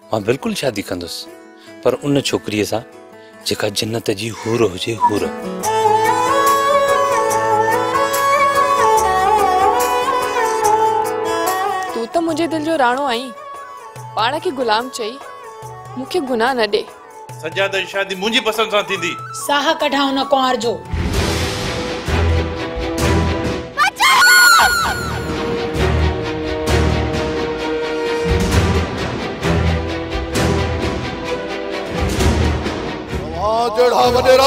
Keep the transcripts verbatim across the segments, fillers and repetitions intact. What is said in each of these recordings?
मां बिल्कुल शादी कंदुस, पर उन छोकरी सा जेका जन्नत जी हूर हुजे हूर। तू तो मुझे दिल जो राणो आई, पाण के गुलाम चई, मुखे गुनाह न दे। सजाद जी शादी मुंजी पसंद सा थींदी। साह कढाओ न कुंवर जो। जड़ा वडेरा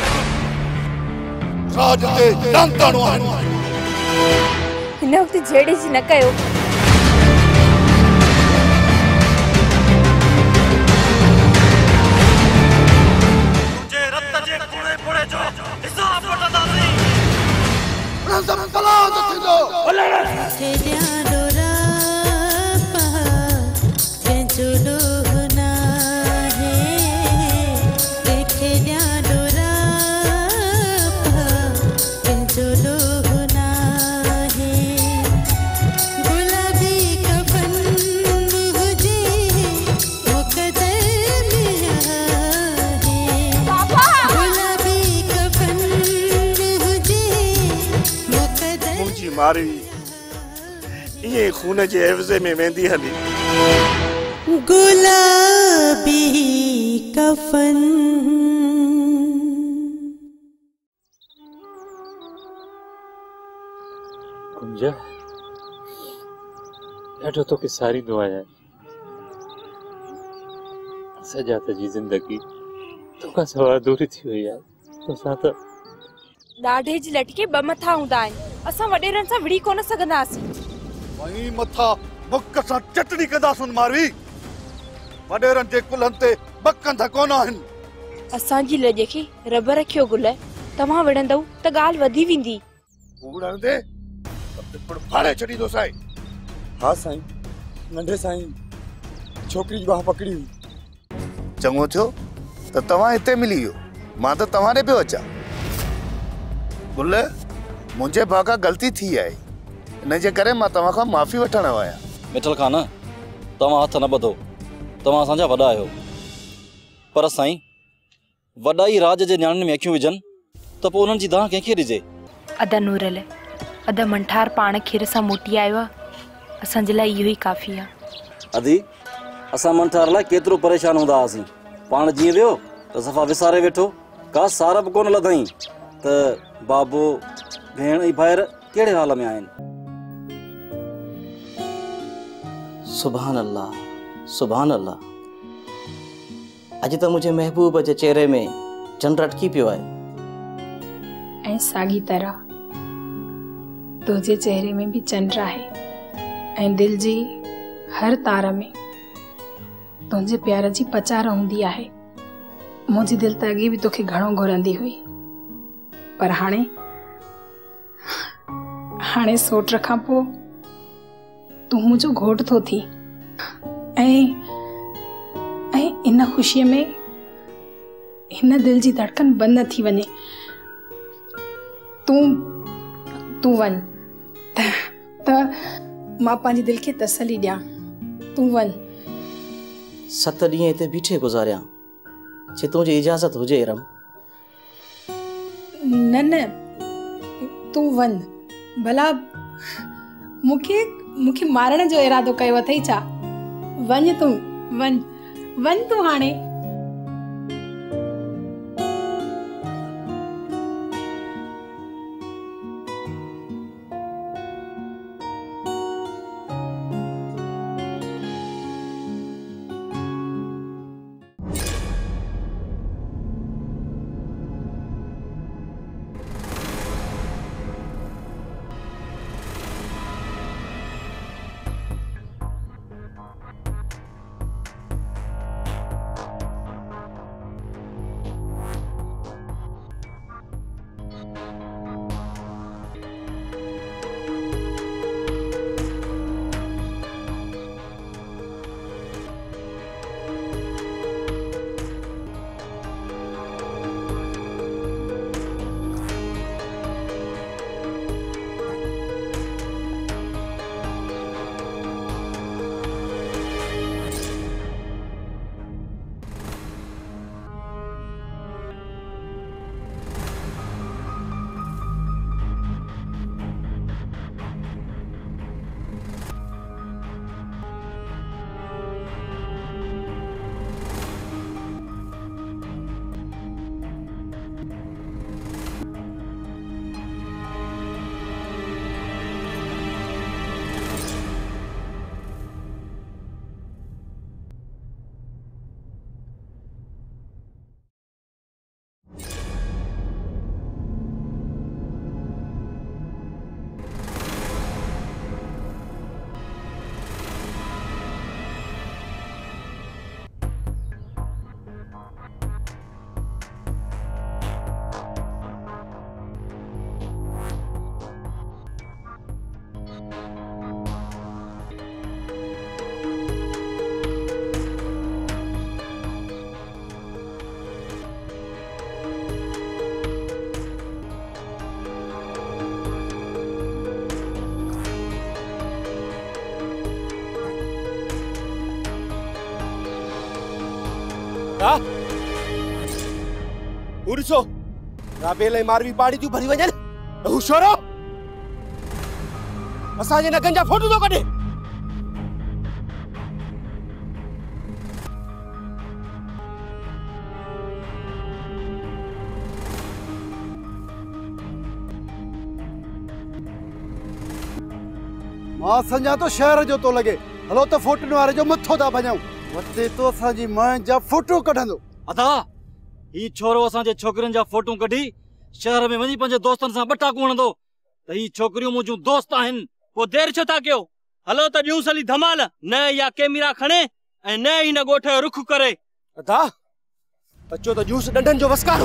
राज ते जानताणो आहिनि। हिन वक्त जेड़े जी न कयो। तुझे रत जे कुड़े पुड़े जो हिसाब वठंदासीं। रज़म सलाद थींदो। मारी ये खून जे एवज़े में वेंदी हली। गुलाबी कफन। कुंजा ॾाढो तोखे सारींदो आहियां। सजात जी ज़िंदगी तोखां सवाइ अधूरी थी वई आहे। तोसां त ॾाढे जी लटके ॿ मथा हूंदा आहिनि, असां वॾेरनि सां विड़ी कोन सघंदासीं। वही मथा मुक सां चटणी कंदासूं मारवी। वॾेरनि जे कुलनि ते बकंद कोन आहिनि। असांजी लॼ खे रब रखियो गुल, तव्हां विढ़ंदव त ॻाल्हि वधी वेंदी। उड़ण दे पिपड़ फाड़े छॾींदो साईं। हाँ साईं, नंढे साईं छोकरी जी बाह पकड़ी हुई। चङो थियो त तव्हां हिते मिली वियो, मां त तव्हां ॾे पियो अचां। गुल, मुंहिंजे भाउ खां ग़लती थी आहे, इन जे करे मां तव्हां खां माफ़ी वठण आहियां। मिठल खान, तव्हां हथ न ॿधो, तव्हां असांजा वॾा आहियो। पर साईं, वॾा ई राज जे न्याणियुनि में अखियूं विझनि त पोइ उन्हनि जी दाह कंहिंखे ॾिजे? अदा नूरल, अदा मंठार पाण खीर सां मोटी आयो आहे, असांजे लाइ इहो ई काफ़ी आहे। अदी, असां मंठार लाइ केतिरो परेशान हूंदा हुआसीं। पाण जीअं वियो त सफ़ा विसारे वेठो, का सार बि कोन लधई त बाबो भेण ऐं भाइर कहिड़े हाल में आहिनि। सुभान अल्लाह, सुभान अल्लाह। अॼु त मुंहिंजे महबूब जे चेहरे में चंड अटकी पियो आहे। ऐं साॻी तरह तुंहिंजे चेहरे में बि चंड आहे, ऐं दिल जी हर तार में तुंहिंजे प्यार जी पचार हूंदी आहे। मुंहिंजी दिल त अॻे बि तोखे घणो घुरंदी हुई, पर हाणे हाणे सोट खां पोइ तूं मुंहिंजो घोट थो थी। ऐं ऐं इन ख़ुशीअ में हिन दिल जी धड़कन बंदि न थी वञे। तूं तूं वञ त त मां पंहिंजी दिल खे तसली ॾियां। तूं वञ। सत ॾींहं हिते बीठे गुज़ारिया, जे तुंहिंजी इजाज़त हुजे रम। न न, तूं वञ। भला मूंखे मूंखे मारण जो इरादो कयो अथई छा? वञ तूं, वञ वञ तूं हाणे। अदा उड़सो राबेले मारवी पाड़ी तू भरी वजन होशियारो असांजे नगन जा फोटो तो कढे मां संजा तो शहर जो तो लगे हलो तो फोटो वारे जो मथो दा भजाऊं वते तो असांजी मां जा फोटो कढंदो अदा ही छोरो असांजे छोकरन जा फोटो कढी शहर में वञी पंहिंजे दोस्तन सां बटाकू हणंदो त ही छोकरियूं मुंहिंजूं दोस्त आहिनि पोइ देरि छो था कयो हलो त ॾियूं सली धमाल न या कैमरा खणे ऐं न हिन ॻोठ जो रुख करे अदा अचो त जूस डंडन जो वसकारो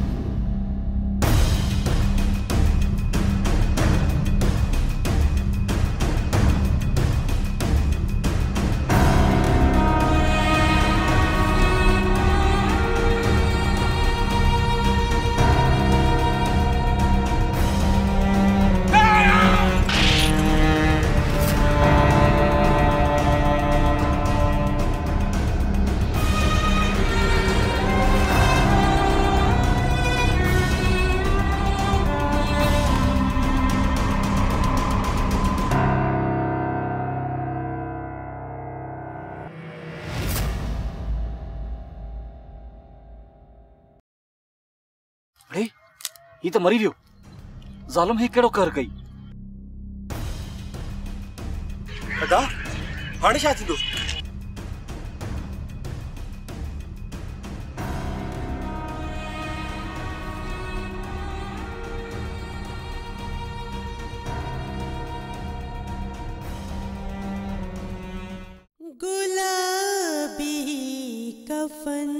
अरे ये तो मरी वियो ज़ालिम ही केड़ो कर गई अदा हाणे छा थींदो गुलाबी कफन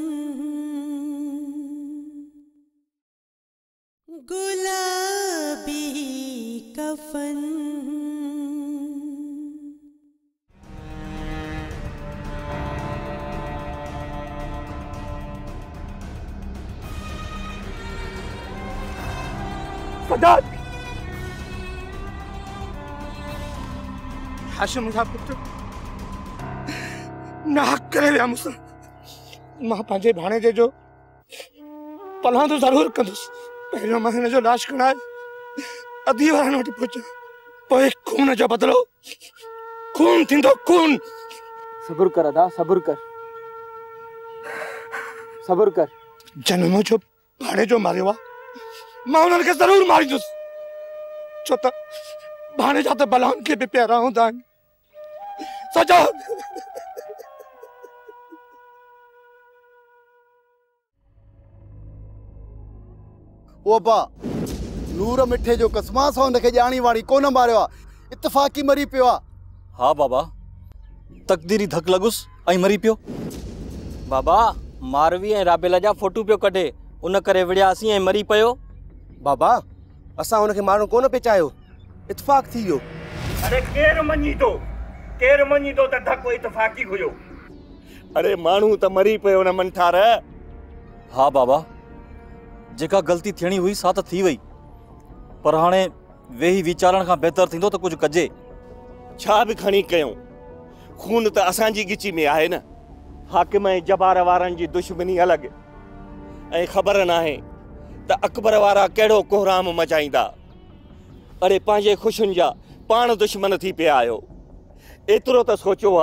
गुलाबी कफन सदात हाशिम जा पुत्र नाहक करे विया मूंसां मां पंहिंजे भाणेजे जो पलां तो ज़रूर कंदुसि पहिरियों मां हिन जो लाश खणाए अधी वारनि वटि पहुचां पोइ खून जो बदिलो खून थींदो खून सब्र कर अदा सब्र कर सब्र कर जनम जो भाणे जो मारियो आहे मां उन्हनि खे ज़रूर मारींदुसि छो त भाणे जा त बलाउनि खे बि प्यारा हूंदा आहिनि सजा ओ बा नूर मिठे जो कसमा सां उनखे ॼाणी वाणी कोन मारियो आहे इत्तफ़ाक़ी मरी पियो आहे हाँ बाबा तकदीरी धक लगुस ऐं मरी पियो बाबा मारवी ऐं राबेला जा फोटो पियो कढे उन करे विड़ियासीं ऐं मरी पियो बाबा असां उनखे मारणो कोन पियो चाहियो इत्तफ़ाक़ थी वियो अरे केरु मञी थो केरु मञी थो त धक इत्तफ़ाक़ी हुयो अरे माण्हू त मरी पियो न मंठार हाँ बाबा जेका गलती थियणी हुई सा त थी वई पर हाणे वेही वीचारण खां बहितर थींदो त कुझु कजे छा बि खणी कयूं खून त असांजी गिची में आहे न हाकिम ऐं जबार वारनि जी दुश्मनी अलॻि ऐं ख़बर नाहे त अकबर वारा कहिड़ो कोहराम मचाईंदा अरे पंहिंजे ख़ुशियुनि जा पाण दुश्मन थी पिया आहियो एतिरो त सोचियो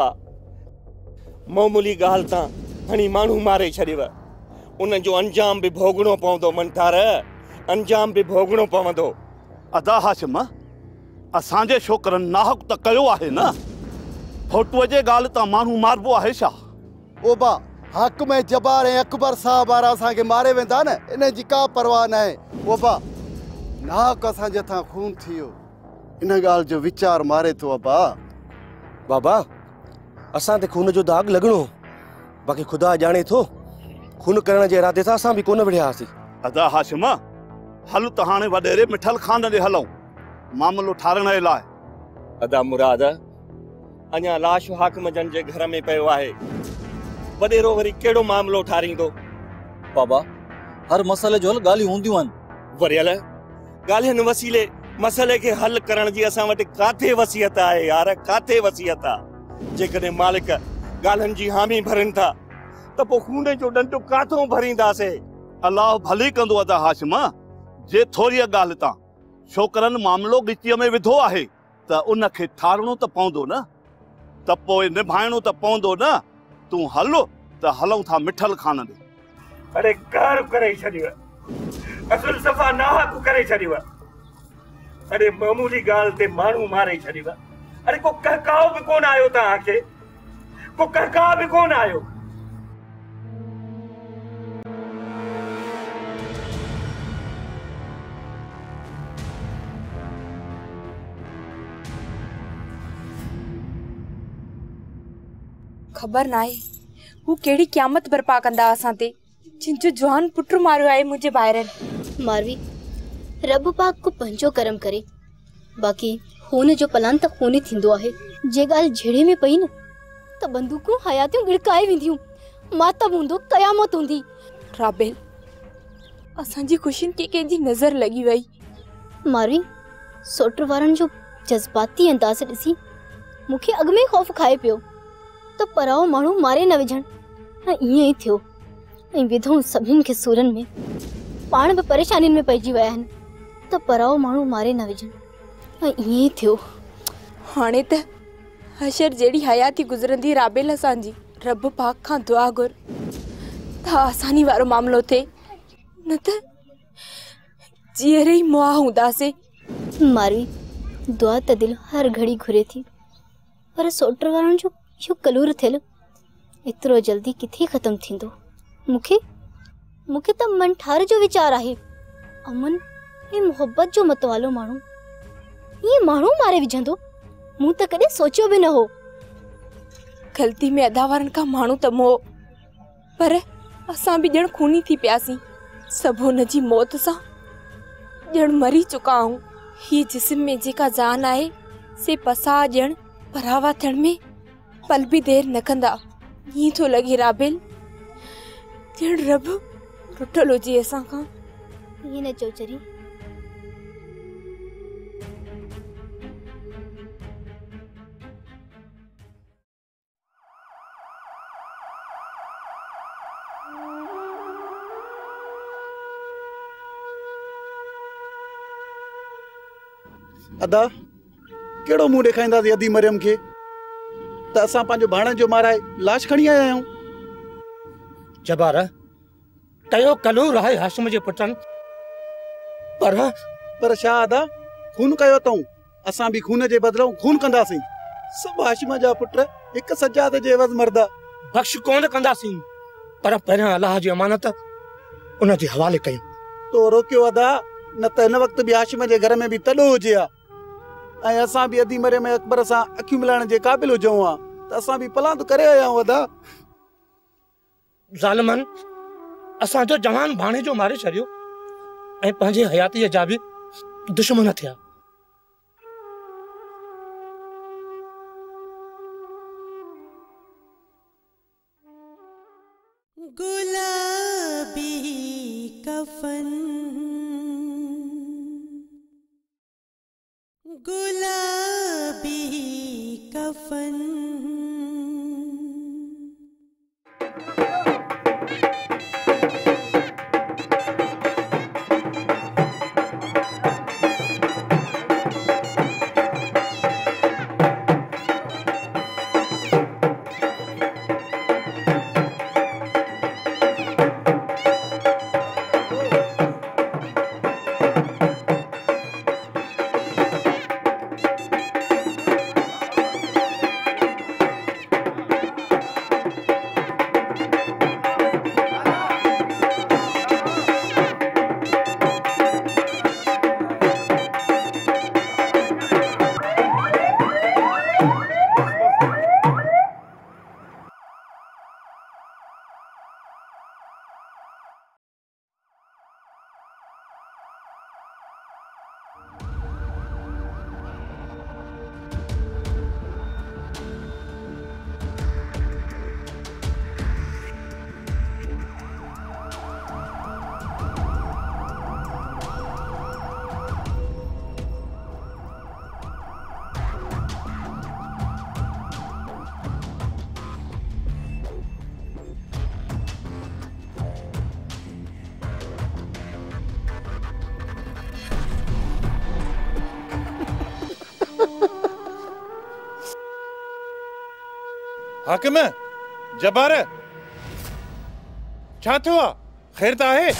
आहे मामूली ॻाल्हि तां हणी माण्हू मारे छॾियव उन जो अंजाम भी भोगणो पवंदो मंठार अंजाम भी भोगणो पवंदो अदा हाशिम असांजे छोकरनि नाहक त कयो आहे न फोटूअ जे ॻाल्हि तां माण्हू मारबो आहे छा ओ बा हाकिम ऐं जबार ऐं अकबर साहब वारा असांखे मारे वेंदा न इन जी का परवाह न आहे ओ बा नाहक असांजे हथां खून थी वियो इन ॻाल्हि जो वीचार मारे थो अबा बाबा असां ते खून जो दाग लॻणो बाक़ी ख़ुदा ॼाणे थो खून करण जे इरादे सां असां बि कोन विढ़ियासीं अदा हाशिम हल त हाणे वॾेरे मिठल खान ॾे हलूं मामलो ठारण जे लाइ अदा मुराद अञा लाश हाकिम जन जे घर में पियो आहे वॾेरो वरी कहिड़ो मामलो ठारींदो बाबा हर मसइले जो हल ॻाल्हियूं हूंदियूं आहिनि वरियल ॻाल्हियुनि वसीले मसइले खे हल करण जी असां वटि काथे वसियत आहे यार काथे वसियत आहे जेकॾहिं मालिक ॻाल्हियुनि जी हामी भरनि था त पोइ खून जो डंडो काथों भरींदासीं? अलाह भली कंदो अदा हाशिमा। जे थोरी ॻाल्हि तां छोकरनि मामिलो गिचीअ में विधो आहे त उनखे ठारणो त पवंदो न, त पोइ निभाइणो त पवंदो न। तूं हलो त हलूं था मिठल खान ॾे। अरे कार करे छॾियो, असुल सफ़ा नाहक करे छॾियो। अरे मामूली ॻाल्हि ते माण्हू मारे छॾियो। अरे को कहकाओ बि कोन आयो तव्हांखे, को कहका बि कोन आयो। खबर ना आहे हू केड़ी क़यामत बर्पा कंदा असां ते, जिन जो जवान पुट मारियो आहे मुझे ॿाहिरनि। मारवी, रब पाक को पंहिंजो करम करे, बाक़ी खून जो पलान त खून थींदो आहे। जे ॻाल्हि झेड़े में पई न त बंदूकूं हयातियूं गिड़काए वेंदियूं, मातब हूंदो, क़यामत हूंदी। राबेल, असांजी खुशियुनि खे कंहिंजी नज़र लॻी वई। मारवी, सोट वारनि जो जज़्बाती अंदाज़ ॾिसी मूंखे अॻ में ख़ौफ़ खाए पियो त पराओ माण्हू मारे न विझण, ऐं ईअं ई थियो। ऐं विधऊं सभिनीनि खे सूरनि में, पाण बि परेशानियुनि में पइजी विया आहिनि त पराओ माण्हू मारे न विझण, ऐं ईअं ई थियो। हाणे त हशर जहिड़ी हयाती गुज़रंदी राबेल असांजी। रब पाक खां दुआ घुर त आसानी वारो मामिलो थिए, न त जीअरे ई मुआ हूंदासीं। मारवी, दुआ त दिल हर घड़ी घुरे थी, पर सोटर वारनि जो इहो कलूर थियल एतिरो जल्दी किथे ख़त्म थींदो? मूंखे मूंखे त मन ठार जो वीचार आहे। अमन ऐं मोहब्बत जो मतवालो माण्हू ईअं माण्हू मारे विझंदो, मूं त कॾहिं सोचियो बि न हो। ग़लती में अदा वारनि खां माण्हू त मोह, पर असां बि ॼण खूनी थी पियासीं। सभु हुन जी मौत सां ॼण मरी चुका आहियूं। हीअ जिस्म में जेका जान आहे से पसा ॼण परावा थियण में पल भी देर न कंदा। ईअं थो लॻे राबेल ॼण रब रुठल हुजे असां खां। ईअं न चओ चरी, अदा केड़ो मुंह ॾेखारींदासीं अदी मरियम खे त असां पंहिंजो भाणे जो माराए लाश खणी आया आहियूं। जबार कयो कलूर आहे हाशिम जे पुटनि, पर पर छा अदा खून कयो अथऊं, असां बि खून जे बदिरां खून कंदासीं। सभु हाशिम जा पुट हिक सजाद जे एवज़ मरदा। बख़्श कोन कंदासीं, पर पहिरियां अलाह जी अमानत उन जे हवाले कयूं। तो रोकियो अदा, न त हिन वक़्त बि हाशिम जे घर में बि तॾो हुजे हा, ऐं असां बि अदी मरियम अकबर सां अखियूं मिलाइण जे क़ाबिल हुजूं हा त असां बि पलांद करे आया आहियूं। अदा ज़ालिमन असांजो जवान भाणे जो मारे छॾियो ऐं पंहिंजे हयातीअ जा बि दुश्मन थिया। गुलाबी कफन, गुलाबी कफन, हाकिम जबार छा थियो आहे? ख़ैर त आहे?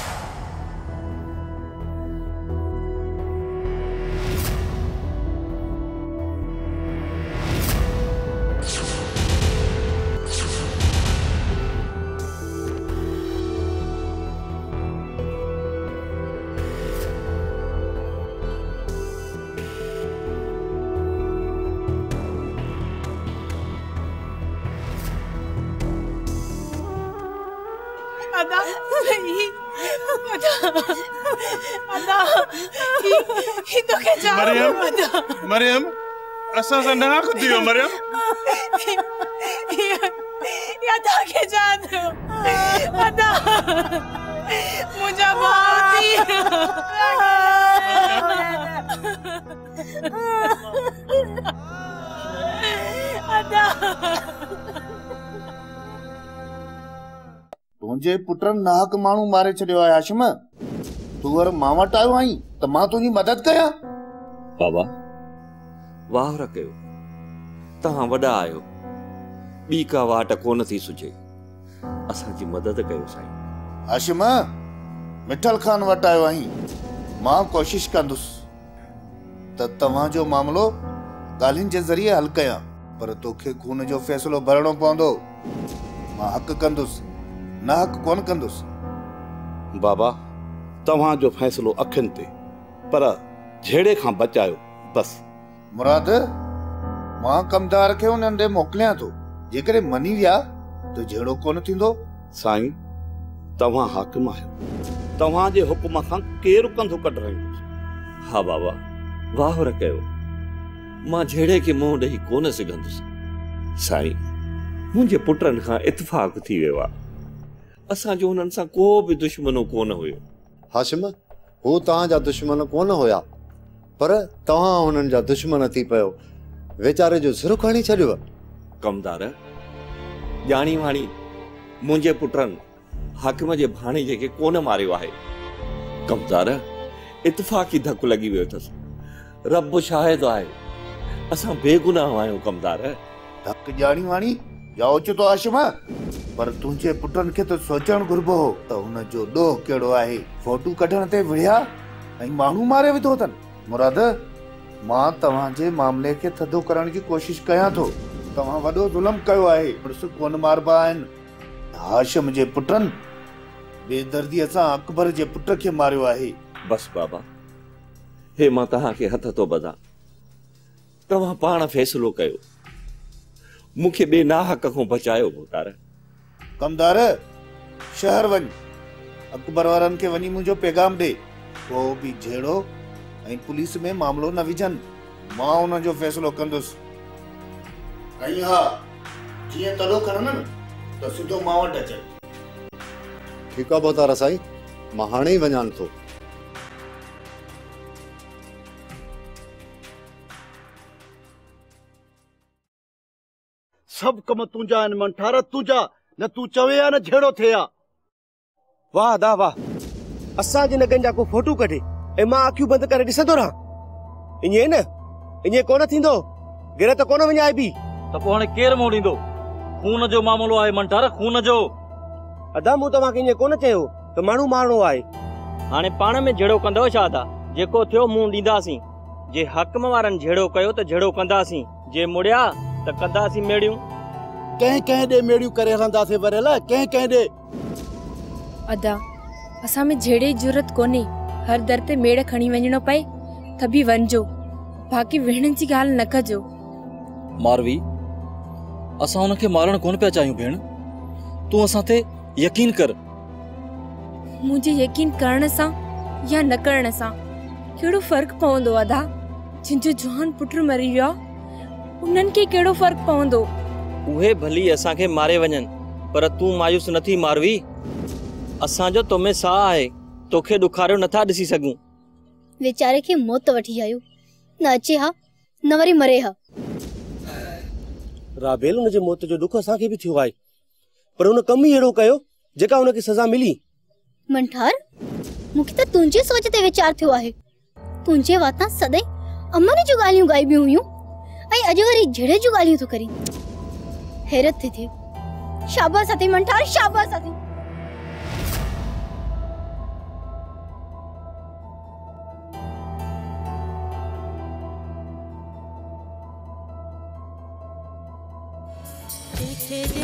अदा ही अदा अदा ही ही तो के जा मरियम अदा मरियम असां सां ना कुदियो मरियम या अदा के जा दो अदा मुझे बहुत ही अदा तुंहिंजे पुटनि नाहक माण्हू मारे छॾियो आहे हाशिम। तूं वर मां वटि आयो आहीं त मां तुंहिंजी मदद कयां। बाबा वाहर कयो, तव्हां वॾा आहियो, ॿी का वाट कोन थी सुझे, असांजी मदद कयो साईं। हाशिम मिठल खान वटि आयो आहीं, मां कोशिश कंदुसि त तव्हांजो मामलो ॻाल्हियुनि जे ज़रिए हल कयां, पर तोखे खून जो फ़ैसिलो भरणो पवंदो। मां हक़ कंदुसि, ना हक़ कोन कंदुसि। बाबा तव्हांजो फ़ैसिलो अखियुनि ते, पर झेड़े खां बचायो बस। मुराद मां कमदार खे उन्हनि ॾे मोकिलियां थो, जेकॾहिं मनी विया त झेड़ो कोन थींदो। साईं तव्हां हाकिम आहियो, तव्हांजे हुकुम खां केरु कंधो कढ रहियो। हा बाबा वाहर कयो, मां झेड़े खे मुंहुं ॾेई कोन सघंदुसि। साईं मुंहिंजे पुटनि खां इत्तेफ़ाक़ थी वियो आहे, असांजो हुननि सां को बि दुश्मनो कोन हुयो। हाशिम हू तव्हांजा दुश्मन कोन हुया, पर तव्हां हुननि जा दुश्मन थी पियो, वेचारे जो सिर खणी छॾियो। कमदार ॼाणी वाणी मुंहिंजे पुटनि हाकिम जे भाणेजे खे कोन मारियो आहे। कमदार इत्तेफ़ाक़ी धकु लॻी वियो अथसि, रब शाहिद आहे, असां बेगुनाह आहियूं। कमदार धकु ॼाणी वाणी या ओचितो हाशिम, पर तुंहिंजे पुटनि खे त सोचणु घुरिबो हो त हुन जो ॾोह कहिड़ो आहे। फोटू कढण ते विढ़िया ऐं माण्हू मारे विधो अथनि। मुराद मां तव्हांजे मामले खे थधो करण जी कोशिश कयां थो। तव्हां वॾो ज़ुल्म कयो आहे, पुरुष कोन मारबा आहिनि। हाशिम जे पुटनि बेदर्दीअ सां अकबर जे पुट खे मारियो आहे। बस बाबा हे मां तव्हांखे हथ थो बधां, तव्हां पाण फ़ैसिलो कयो, मूंखे ॿे नाहक खां बचायो। भोतार कमदार शहर वञ, अकबर वारनि खे वञी मुंहिंजो पैगाम ॾे, को बि झेड़ो ऐं पुलिस में मामलो न विझनि, मां हुन जो फ़ैसिलो कंदुसि। ऐं हा जीअं तॾो खणनि त सिधो मां वटि अचनि। ठीकु आहे भोतार साईं, मां हाणे ई वञां थो। सब कम तुंहिंजा आहिनि मंठार, तुंहिंजा न तूं चवे या न झेड़ो थिए हा। वाह दा वाह, असांजे नगनि जा को फोटू कढे ऐं मां अखियूं बंदि करे ॾिसंदो रहां, ईअं न ईअं कोन थींदो। गिर त कोन विञाए बि त पोइ हाणे केरु मोड़ ॾींदो? खून जो मामलो आहे मंठार, खून जो। अदा मूं तव्हांखे ईअं कोन चयो त माण्हू मारणो आहे। हाणे पाण में झेड़ो कंदव छा था? जेको थियो मुंहुं ॾींदासीं। जे हक़म वारनि झेड़ो कयो त झेड़ो कंदासीं, जे मुड़िया त कंदासीं मेड़ियूं। कंहिं कंहिं ॾे मेड़ियूं करे हलंदासीं वरियल, कंहिं कंहिं ॾे। अदा असां में झेड़े जी ज़रूरत कोन्हे, हर दर ते मेड़ खणी वञणो पए त बि वञिजो, बाक़ी विहण जी ॻाल्हि न कजो। मारवी असां हुनखे मारण कोन पिया चाहियूं भेण, तूं असां ते यकीन कर। मुझे यकीन करण सां या न करण सां कहिड़ो फ़र्क़ु पवंदो अदा? जिनजो जवान पुट मरी वियो उन्हनि खे कहिड़ो फ़र्क़ु पवंदो? उहे भली असांखे मारे वञनि, पर तूं मायूस न थी मारवी। असांजो तो में साह आहे, तोखे ॾुखारियो नथा ॾिसी सघूं। वेचारे खे मौत वठी आयो, न अचे हा न वरी मरे हा। राबेल हुनजे मौत जो दुख असांखे बि थियो आहे, पर हुन कम ई अहिड़ो कयो जेका हुनखे सज़ा मिली। मंठार मूंखे त तुंहिंजे सोच ते वीचार थियो आहे। तुंहिंजे वाता सदैव अमन जूं ॻाल्हियूं ॻाइबियूं हुयूं ऐं अॼु वरी झेड़े जूं ॻाल्हियूं थो करी। हैरत थी थी शाबाश अथई मंठार शाबाश अथई देखे